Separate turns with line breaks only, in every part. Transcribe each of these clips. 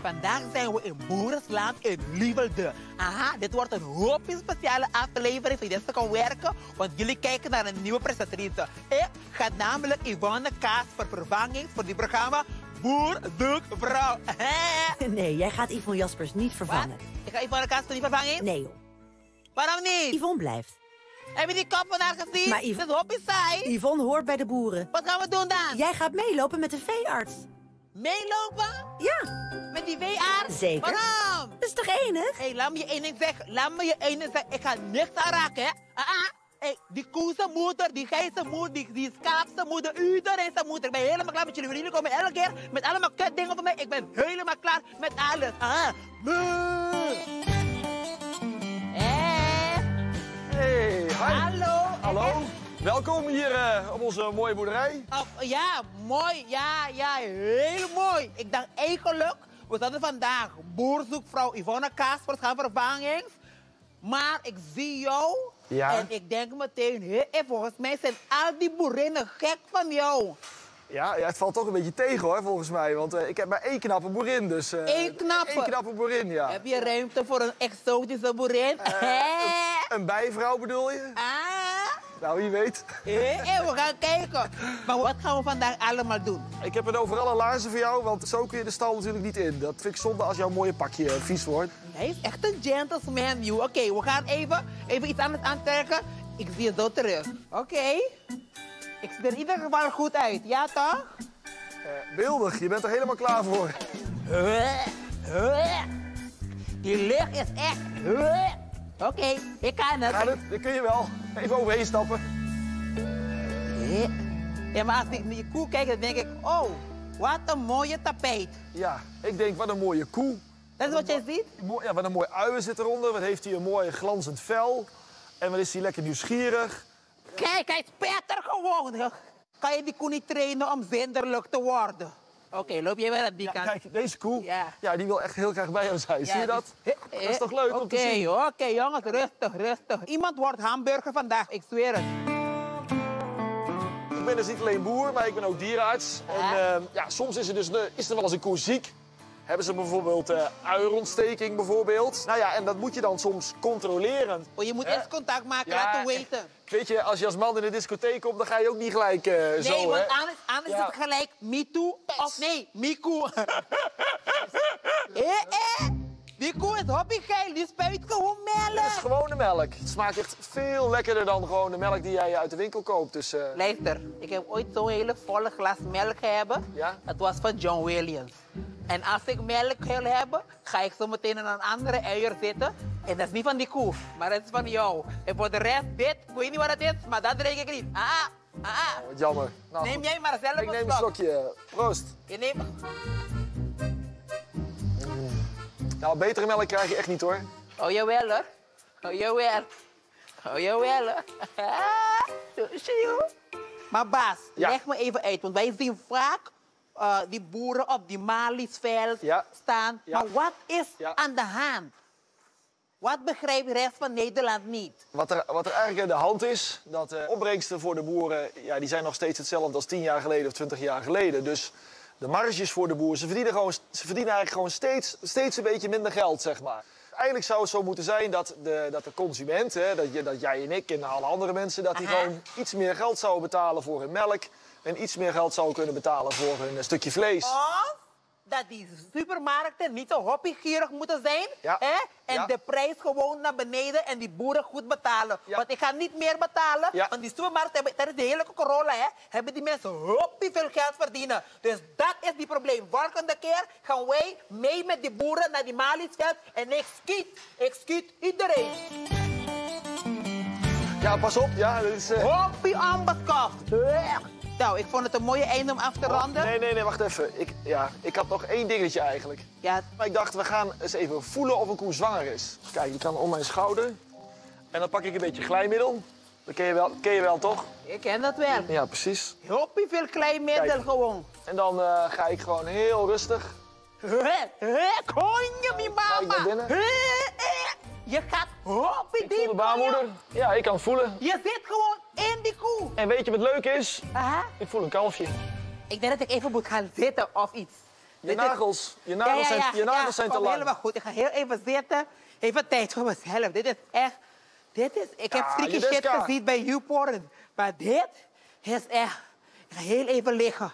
Vandaag zijn we in Boeresland in Lievelde. Aha, dit wordt een hoopje speciale aflevering voor deze kan werken, want jullie kijken naar een nieuwe presentatrice. Ik ga namelijk Yvonne Kaas voor vervanging voor die programma Boer zoekt vrouw.
Nee, jij gaat Yvonne Jaspers niet vervangen.
Wat? Ik ga Yvonne Kaas voor die vervanging?
Nee, joh.
Waarom niet?
Yvonne blijft.
Heb je die kop van haar gezien?
Maar
Dat is hoopje saai.
Yvonne hoort bij de boeren.
Wat gaan we doen dan?
Jij gaat meelopen met de veearts.
Meelopen?
Ja,
Met die veearts?
zeker.
Waarom?
Dat is toch enig?
Hé, laat me je één ding zeggen. Laat me je één ding zeggen. Ik ga niks aan raken, hè. Hey, die koezenmoeder, die geizenmoeder, die schaapsenmoeder, iedereen zijn moeder. Ik ben helemaal klaar met jullie. Jullie komen elke keer met allemaal kutdingen van mij. Ik ben helemaal klaar met alles.
Hey, hi.
Hallo.
Hallo. Welkom hier op onze mooie boerderij.
Ja, mooi. Ja, heel mooi. Ik dacht eigenlijk, we zouden vandaag boerzoekvrouw Yvonne Kaas voor gaan vervanging. Maar ik zie jou
Ja.
en ik denk meteen, volgens mij zijn al die boerinnen gek van jou.
Ja, het valt toch een beetje tegen hoor, volgens mij. Want ik heb maar één knappe boerin, dus...
Eén knappe?
Één knappe boerin, ja.
Heb je ruimte voor een exotische boerin?
Een bijvrouw bedoel je? Nou, wie weet.
We gaan kijken. Maar wat gaan we vandaag allemaal doen?
Ik heb een overal laarzen voor jou, want zo kun je de stal natuurlijk niet in. Dat vind ik zonde als jouw mooie pakje vies wordt.
Hij is echt een gentleman, you. Oké, we gaan even iets anders aantrekken. Ik zie je zo terug. Oké. Ik zie er in ieder geval goed uit, ja toch?
Beeldig, je bent er helemaal klaar voor.
Die lucht is echt... Oké, ik kan het.
Ja, dat kun je wel. Even overheen stappen.
Ja, maar als ik naar je koe kijk, dan denk ik... Oh, wat een mooie tapijt.
Ja, ik denk, wat een mooie koe.
Dat is wat jij ziet?
Ja, wat een mooi uien zit eronder. Wat heeft hij een mooi glanzend vel. En wat is hij lekker nieuwsgierig.
Kijk, hij speert er gewoon. Kan je die koe niet trainen om zinderlijk te worden? Oké, loop je weer aan die kant?
Kijk, deze koe,
Ja.
die wil echt heel graag bij jou zijn.
Ja,
Zie je dat? Dat is toch leuk om te zien?
Oké, jongens, rustig. Iemand wordt hamburger vandaag, ik zweer het.
Ik ben dus niet alleen boer, maar ik ben ook dierenarts. En soms is er wel eens een koe ziek. Hebben ze bijvoorbeeld uierontsteking bijvoorbeeld. Nou ja, en dat moet je dan soms controleren.
Je moet eerst contact maken, laten weten.
Weet je, als je als man in de discotheek komt, dan ga je ook niet gelijk zo,
Nee, want
hè?
anders is het gelijk me too. Of nee, Miku. Die koe is hobbygeil, die spuit gewoon melk.
Het is gewone melk. Het smaakt echt veel lekkerder dan gewoon de melk die jij uit de winkel koopt. Dus,
Luister, ik heb ooit zo'n hele volle glas melk hebben.
Ja?
Het was van John Williams. En als ik melk wil hebben, ga ik zo meteen in een andere uier zitten. En dat is niet van die koe, maar dat is van jou. En voor de rest, dit, ik weet niet wat het is, maar dat drink ik niet.
Wat jammer. Nou,
Neem jij maar zelf
ik neem een slokje. Proost.
Je neemt...
Nou, betere melk krijg je echt niet hoor.
Oh, jawel hoor. Oh, jawel hoor. Zie je? Maar baas,
Ja.
leg me even uit, want wij zien vaak die boeren op die Maliesveld staan.
Ja.
Maar wat is aan de hand? Wat begrijpt de rest van Nederland niet?
Wat er eigenlijk aan de hand is, dat de opbrengsten voor de boeren, die zijn nog steeds hetzelfde als 10 jaar geleden of 20 jaar geleden. Dus de marges voor de boeren, ze verdienen eigenlijk gewoon steeds een beetje minder geld, zeg maar. Eigenlijk zou het zo moeten zijn dat de consument, dat jij en ik en alle andere mensen, dat die gewoon iets meer geld zouden betalen voor hun melk en iets meer geld zouden kunnen betalen voor hun stukje vlees.
Of dat die supermarkten niet zo hobbygierig moeten zijn.
Ja.
Hè? En
Ja.
de prijs gewoon naar beneden en die boeren goed betalen.
Ja.
Want ik ga niet meer betalen.
Ja.
Want die supermarkten hebben, dat is de hele Corolla, hè, hebben die mensen hoppie veel geld verdienen. Dus dat is die probleem. Volgende keer gaan wij mee met die boeren naar die Maliesveld en ik schiet iedereen.
Ja, pas op. Ja, dat is,
Hoppie onbeskaft. Nou, ik vond het een mooie einde om af te ronden.
Nee, wacht even. Ik had nog één dingetje eigenlijk.
Ja.
Maar ik dacht, we gaan eens even voelen of een koe zwanger is. Kijk, die kan om mijn schouder. En dan pak ik een beetje glijmiddel. Dat ken je wel, toch?
Ik ken dat wel.
Ja, precies.
Hoppie veel kleinmiddel
Kijk.
gewoon.
En dan ga ik gewoon heel rustig.
Konje, mi
Ga ik naar
mama.
binnen?
Je gaat hoppie
Ik voel
diep.
de baarmoeder. Ja, ik kan het voelen.
Je zit gewoon in die koe.
En weet je wat leuk is?
Aha.
Ik voel een kalfje.
Ik denk dat ik even moet gaan zitten of iets.
Je nagels zijn te lang.
Helemaal goed. Ik ga heel even zitten. Even tijd voor mezelf. Dit is echt... Ik heb freaky shit gezien bij YouPorn. Maar dit is echt... Ik ga heel even liggen.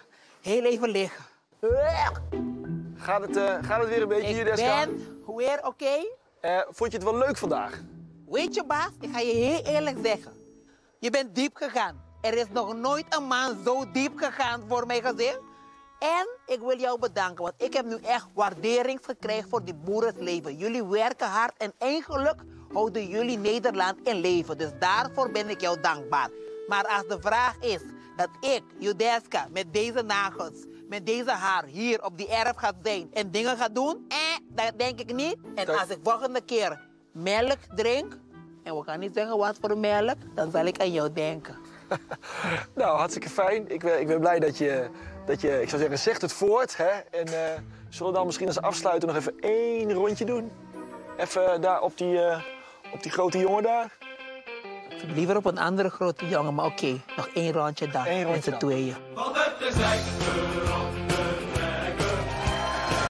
Gaat het weer een beetje hier, Deska?
Ik ben weer oké.
Vond je het wel leuk vandaag?
Weet je, baas, ik ga je heel eerlijk zeggen. Je bent diep gegaan. Er is nog nooit een man zo diep gegaan voor mijn gezin. En ik wil jou bedanken, want ik heb nu echt waardering gekregen voor die boerenleven. Jullie werken hard en eigenlijk houden jullie Nederland in leven. Dus daarvoor ben ik jou dankbaar. Maar als de vraag is dat ik, Judeska, met deze nagels, met deze haar hier op die erf ga zijn en dingen ga doen, dat denk ik niet. En als ik volgende keer melk drink, en we gaan niet zeggen wat voor melk, dan zal ik aan jou denken.
Nou, hartstikke fijn. Ik ben blij dat je, ik zou zeggen, zegt het voort. Hè? En zullen we dan misschien als afsluiter nog even 1 rondje doen? Even daar op die grote jongen daar.
Liever op een andere grote jongen, maar oké. Nog 1 rondje dan.
Eén rondje
met z'n
dan.
tweeën.
Want het is lekker